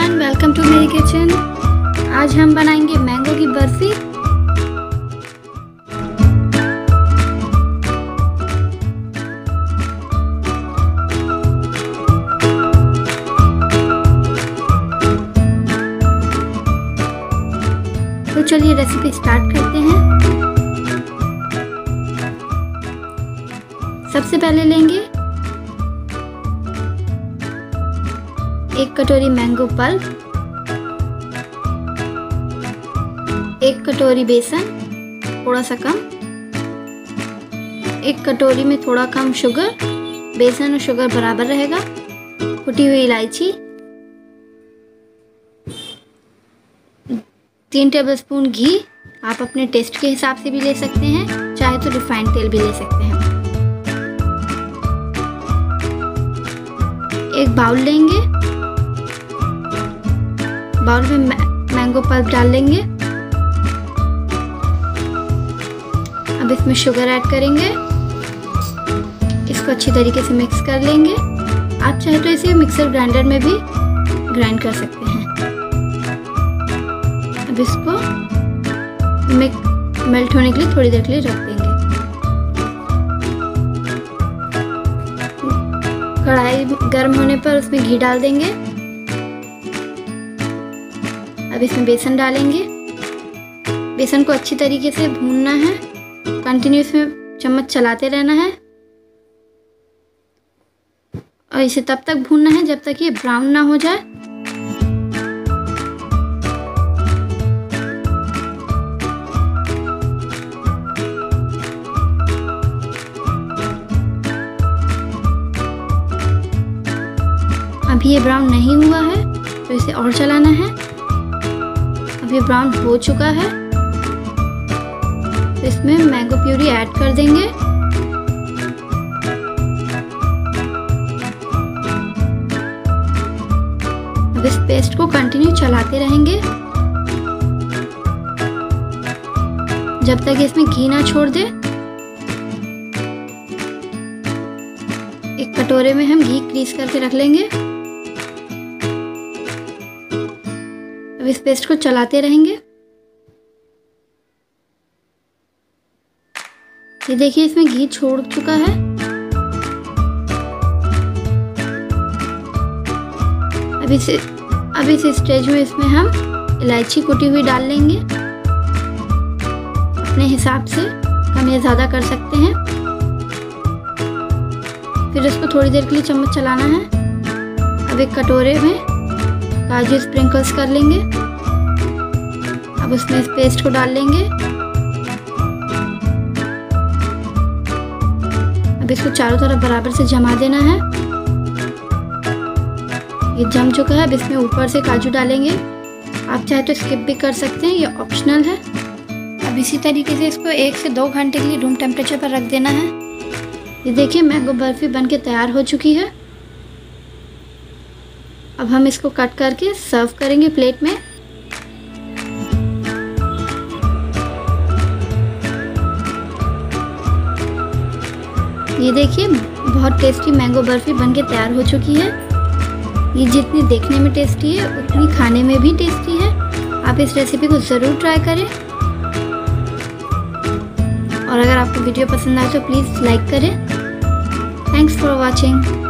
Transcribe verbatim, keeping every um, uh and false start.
Everyone, welcome to मेरी kitchen. आज हम बनाएंगे मैंगो की बर्फी। तो चलिए रेसिपी स्टार्ट करते हैं। सबसे पहले लेंगे एक कटोरी मैंगो पल्प, एक कटोरी बेसन, थोड़ा सा कम, एक कटोरी में थोड़ा कम शुगर, बेसन और शुगर बराबर रहेगा, कुटी हुई इलायची, तीन टेबलस्पून घी, आप अपने टेस्ट के हिसाब से भी ले सकते हैं, चाहे तो रिफाइंड तेल भी ले सकते हैं। एक बाउल लेंगे, बाउल में मैंगो पल्प डाल लेंगे। अब इसमें शुगर ऐड करेंगे, इसको अच्छी तरीके से मिक्स कर लेंगे। आप चाहे तो इसे मिक्सर ग्राइंडर में भी ग्राइंड कर सकते हैं। अब इसको मेल्ट होने के लिए थोड़ी देर के लिए रख देंगे। कढ़ाई गर्म होने पर उसमें घी डाल देंगे। अब इसमें बेसन डालेंगे। बेसन को अच्छी तरीके से भूनना है, कंटिन्यू इसमें चम्मच चलाते रहना है और इसे तब तक भूनना है जब तक ये ब्राउन ना हो जाए। अभी ये ब्राउन नहीं हुआ है तो इसे और चलाना है। अब ये ब्राउन हो चुका है तो इसमें मैंगो प्यूरी ऐड कर देंगे। अब इस पेस्ट को कंटिन्यू चलाते रहेंगे जब तक इसमें घी ना छोड़ दे। एक कटोरे में हम घी ग्रीस करके रख लेंगे। अब इस पेस्ट को चलाते रहेंगे। ये देखिए इसमें घी छोड़ चुका है। अब इस अब इस स्टेज में इसमें हम इलायची कुटी हुई डाल लेंगे। अपने हिसाब से कम या ज़्यादा कर सकते हैं। फिर इसको थोड़ी देर के लिए चम्मच चलाना है। अब एक कटोरे में काजू स्प्रिंकल्स कर लेंगे। अब उसमें इस पेस्ट को डाल लेंगे। अब इसको चारों तरफ बराबर से जमा देना है। ये जम चुका है। अब इसमें ऊपर से काजू डालेंगे। आप चाहे तो स्किप भी कर सकते हैं, ये ऑप्शनल है। अब इसी तरीके से इसको एक से दो घंटे के लिए रूम टेम्परेचर पर रख देना है। ये देखिए मैंगो बर्फी बनके तैयार हो चुकी है। अब हम इसको कट करके सर्व करेंगे प्लेट में। ये देखिए बहुत टेस्टी मैंगो बर्फी बनके तैयार हो चुकी है। ये जितनी देखने में टेस्टी है उतनी खाने में भी टेस्टी है। आप इस रेसिपी को ज़रूर ट्राई करें और अगर आपको वीडियो पसंद आए तो प्लीज़ लाइक करें। Thanks for watching.